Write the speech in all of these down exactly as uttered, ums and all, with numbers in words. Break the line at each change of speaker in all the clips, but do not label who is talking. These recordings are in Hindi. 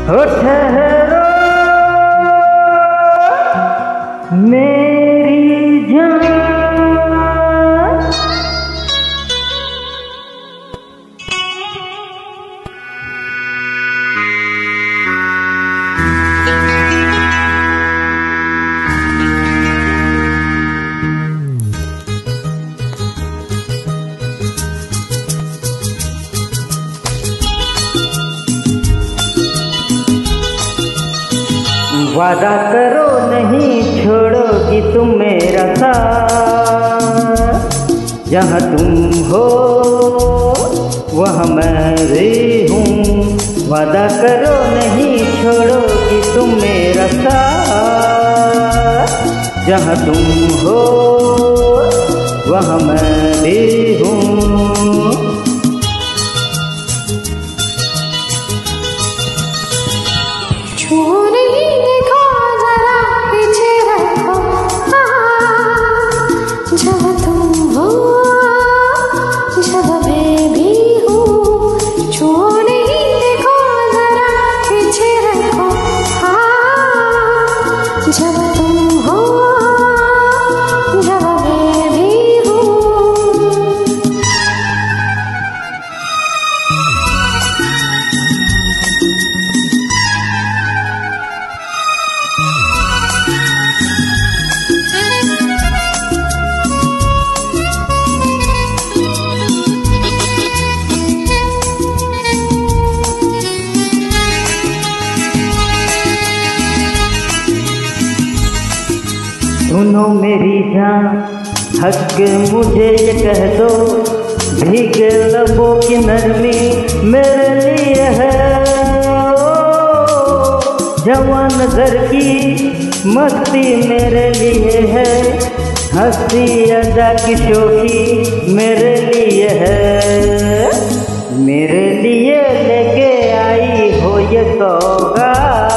हो ठहरो मेरी जान। वादा करो नहीं छोड़ोगी तुम मेरा साथ, जहाँ तुम हो वहाँ मैं भी हूँ। वादा करो नहीं छोड़ोगी तुम मेरा साथ, जहाँ तुम हो वहाँ मैं भी हूँ। सुनो मेरी जान, हक मुझे ये कह दो, भीगे लबों की नरमी मेरे लिए है। जवान नजर की मस्ती मेरे लिए है, हंसी अदा की शोखी मेरे लिए है। मेरे लिए लेके आई हो ये सौगात,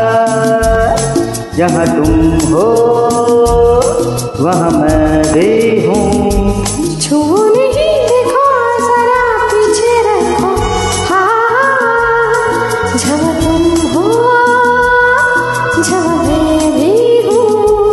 जहाँ तुम हो वहाँ मैं भी हूँ।
छू नहीं देखो जरा पीछे रखो, हाँ जहाँ तुम हो जहाँ मैं भी हूँ।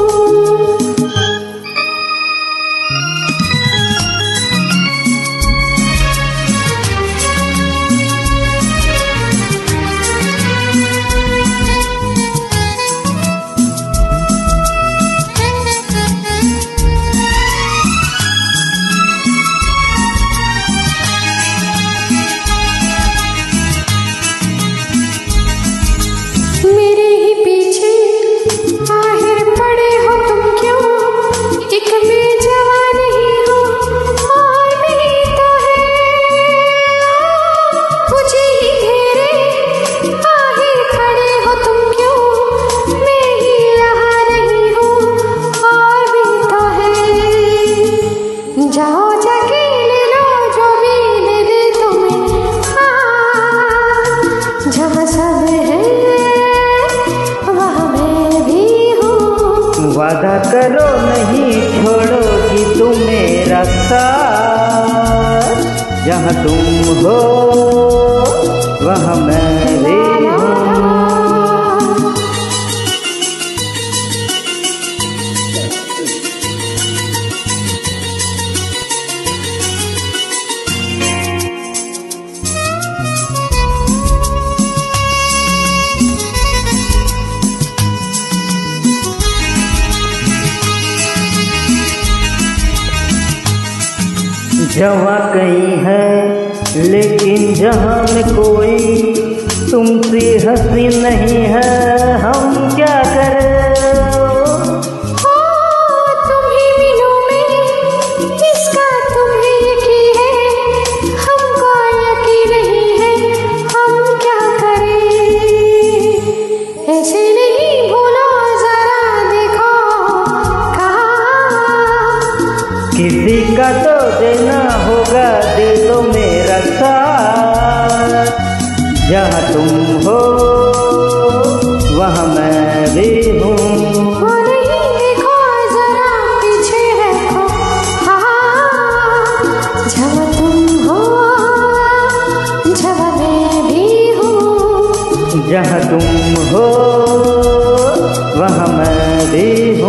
वादा करो नहीं छोड़ोगी तुम मेरा साथ, जहाँ तुम हो वहाँ मैं भी हूँ। जवा कहीं है लेकिन जहाँ में कोई तुमसे हंसी नहीं है, हम क्या करें।
तुम ही मिलो में इसका तुम्हें यकीन है, हमको यकीन नहीं है, हम क्या करें। ऐसे नहीं भूलो जरा देखो कहाँ,
किसी का तो देना होगा, दे दो मेरा साथ, जहाँ तुम हो वहाँ मैं भी हूँ।
हो नहीं देखो जरा पीछे रखो, हाँ जहाँ तुम हो जहाँ मैं भी हूँ।
जहाँ तुम हो वहाँ मैं भी